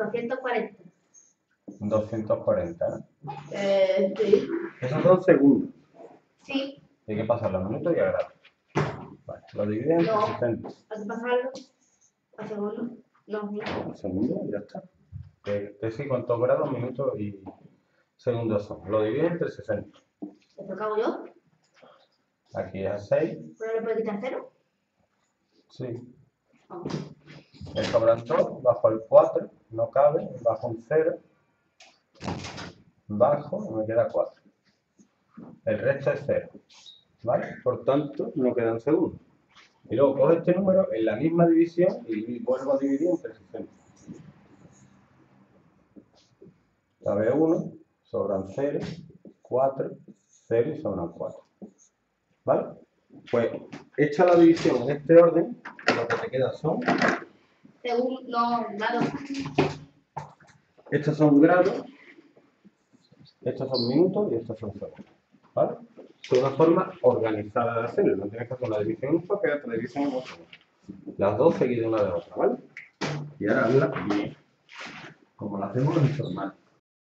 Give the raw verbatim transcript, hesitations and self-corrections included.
doscientos cuarenta. doscientos cuarenta, ¿eh? Eh, sí. Esos son segundos. Sí. Hay que pasarlo a minutos y a grados. Vale, lo dividen entre No. sesenta. Hay que pasarlo a segundo. No, no. Un segundo y ya está. Que, que sí, cuántos grados, minutos y segundos son. Lo dividen entre sesenta. ¿Esto acabo yo? Aquí es a seis. ¿Pero le puedo quitar cero? Sí. No. Me sobran dos, bajo el cuatro, no cabe, bajo un cero, bajo y me queda cuatro. El resto es cero, ¿vale? Por tanto, no quedan segundos. Y luego cojo este número en la misma división y vuelvo a dividir entre sesenta. La B uno, sobran cero, cuatro, cero y sobran cuatro. ¿Vale? Pues, hecha la división en este orden, lo que te queda son... Según, no, grados. Estos son grados, estos son minutos y estos son segundos. ¿Vale? Es una forma organizada de hacerlo. No tienes que hacer una división en papel, otra división en otro. Las dos seguidas una de otra, ¿vale? Y ahora hazla bien, como la hacemos en informática.